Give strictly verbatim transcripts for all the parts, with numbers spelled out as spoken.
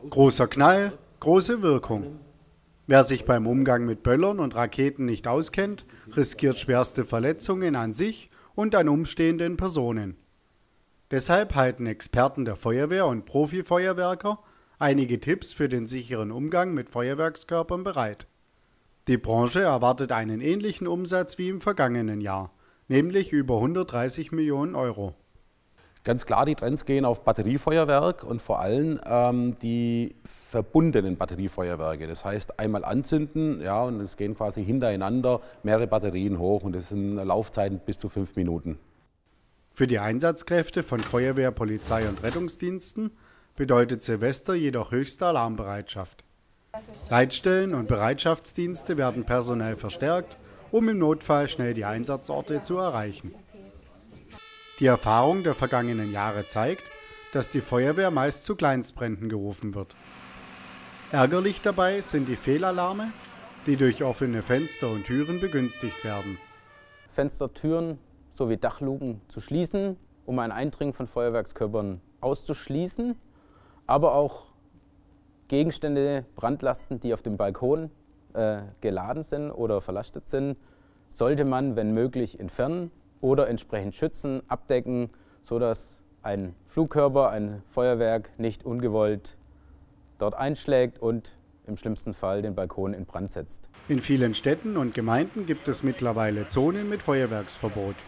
Großer Knall, große Wirkung. Wer sich beim Umgang mit Böllern und Raketen nicht auskennt, riskiert schwerste Verletzungen an sich und an umstehenden Personen. Deshalb halten Experten der Feuerwehr und Profifeuerwerker einige Tipps für den sicheren Umgang mit Feuerwerkskörpern bereit. Die Branche erwartet einen ähnlichen Umsatz wie im vergangenen Jahr, nämlich über hundertdreißig Millionen Euro. Ganz klar, die Trends gehen auf Batteriefeuerwerk und vor allem ähm, die verbundenen Batteriefeuerwerke. Das heißt, einmal anzünden, ja, und es gehen quasi hintereinander mehrere Batterien hoch und das sind Laufzeiten bis zu fünf Minuten. Für die Einsatzkräfte von Feuerwehr, Polizei und Rettungsdiensten bedeutet Silvester jedoch höchste Alarmbereitschaft. Leitstellen und Bereitschaftsdienste werden personell verstärkt, um im Notfall schnell die Einsatzorte zu erreichen. Die Erfahrung der vergangenen Jahre zeigt, dass die Feuerwehr meist zu Kleinstbränden gerufen wird. Ärgerlich dabei sind die Fehlalarme, die durch offene Fenster und Türen begünstigt werden. Fenster, Türen sowie Dachluken zu schließen, um ein Eindringen von Feuerwerkskörpern auszuschließen, aber auch Gegenstände, Brandlasten, die auf dem Balkon äh, geladen sind oder verlastet sind, sollte man, wenn möglich, entfernen oder entsprechend schützen, abdecken, sodass ein Flugkörper, ein Feuerwerk nicht ungewollt dort einschlägt und im schlimmsten Fall den Balkon in Brand setzt. In vielen Städten und Gemeinden gibt es mittlerweile Zonen mit Feuerwerksverbot.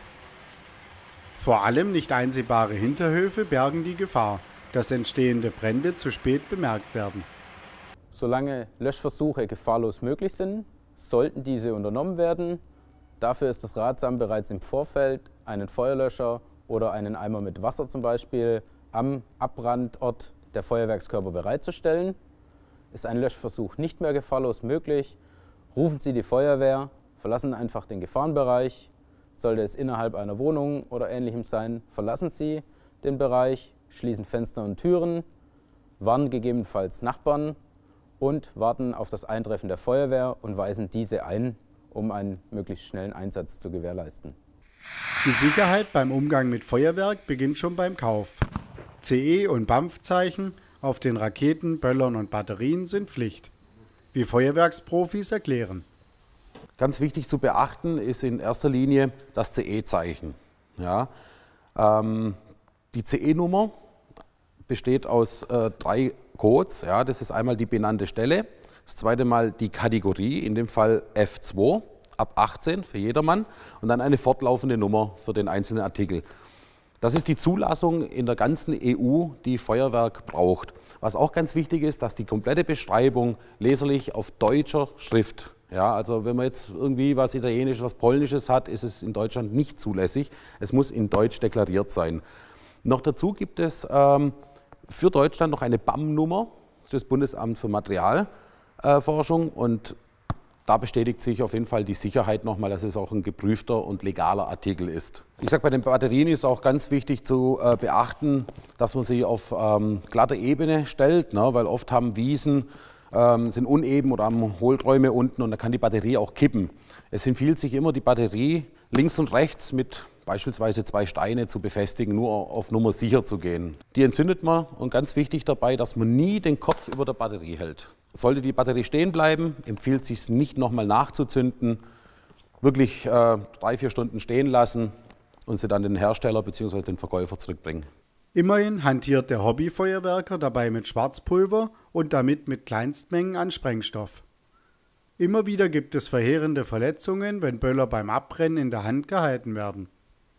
Vor allem nicht einsehbare Hinterhöfe bergen die Gefahr, dass entstehende Brände zu spät bemerkt werden. Solange Löschversuche gefahrlos möglich sind, sollten diese unternommen werden. Dafür ist es ratsam, bereits im Vorfeld einen Feuerlöscher oder einen Eimer mit Wasser zum Beispiel am Abbrandort der Feuerwerkskörper bereitzustellen. Ist ein Löschversuch nicht mehr gefahrlos möglich, rufen Sie die Feuerwehr, verlassen einfach den Gefahrenbereich. Sollte es innerhalb einer Wohnung oder Ähnlichem sein, verlassen Sie den Bereich, schließen Fenster und Türen, warnen gegebenenfalls Nachbarn und warten auf das Eintreffen der Feuerwehr und weisen diese ein, um einen möglichst schnellen Einsatz zu gewährleisten. Die Sicherheit beim Umgang mit Feuerwerk beginnt schon beim Kauf. C E- und B A M F-Zeichen auf den Raketen, Böllern und Batterien sind Pflicht, wie Feuerwerksprofis erklären. Ganz wichtig zu beachten ist in erster Linie das C E-Zeichen. Ja, ähm, die C E-Nummer besteht aus äh, drei Codes. Ja, das ist einmal die benannte Stelle, das zweite Mal die Kategorie, in dem Fall F zwei, ab achtzehn für jedermann, und dann eine fortlaufende Nummer für den einzelnen Artikel. Das ist die Zulassung in der ganzen E U, die Feuerwerk braucht. Was auch ganz wichtig ist, dass die komplette Beschreibung leserlich auf deutscher Schrift, ja, also wenn man jetzt irgendwie was Italienisches, was Polnisches hat, ist es in Deutschland nicht zulässig. Es muss in Deutsch deklariert sein. Noch dazu gibt es ähm, für Deutschland noch eine B A M-Nummer, das Bundesamt für Materialforschung, und da bestätigt sich auf jeden Fall die Sicherheit nochmal, dass es auch ein geprüfter und legaler Artikel ist. Ich sage, bei den Batterien ist auch ganz wichtig zu äh, beachten, dass man sie auf ähm, glatter Ebene stellt, ne, weil oft haben Wiesen, ähm, sind uneben oder haben Hohlräume unten und da kann die Batterie auch kippen. Es empfiehlt sich immer, die Batterie links und rechts mit beispielsweise zwei Steine zu befestigen, nur auf Nummer sicher zu gehen. Die entzündet man, und ganz wichtig dabei, dass man nie den Kopf über der Batterie hält. Sollte die Batterie stehen bleiben, empfiehlt es sich nicht nochmal nachzuzünden, wirklich äh, drei, vier Stunden stehen lassen und sie dann den Hersteller bzw. den Verkäufer zurückbringen. Immerhin hantiert der Hobbyfeuerwerker dabei mit Schwarzpulver und damit mit Kleinstmengen an Sprengstoff. Immer wieder gibt es verheerende Verletzungen, wenn Böller beim Abbrennen in der Hand gehalten werden.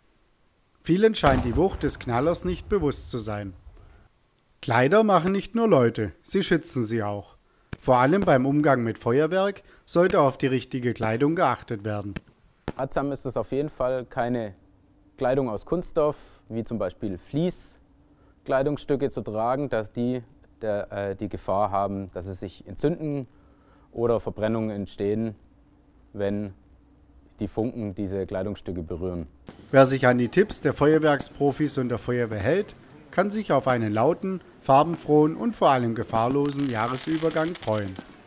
Vielen scheint die Wucht des Knallers nicht bewusst zu sein. Kleider machen nicht nur Leute, sie schützen sie auch. Vor allem beim Umgang mit Feuerwerk sollte auf die richtige Kleidung geachtet werden. Ratsam ist es auf jeden Fall, keine Kleidung aus Kunststoff, wie zum Beispiel Vlies-Kleidungsstücke zu tragen, dass die der, äh, die Gefahr haben, dass sie sich entzünden oder Verbrennungen entstehen, wenn die Funken diese Kleidungsstücke berühren. Wer sich an die Tipps der Feuerwerksprofis und der Feuerwehr hält, kann sich auf einen lauten, farbenfrohen und vor allem gefahrlosen Jahresübergang freuen.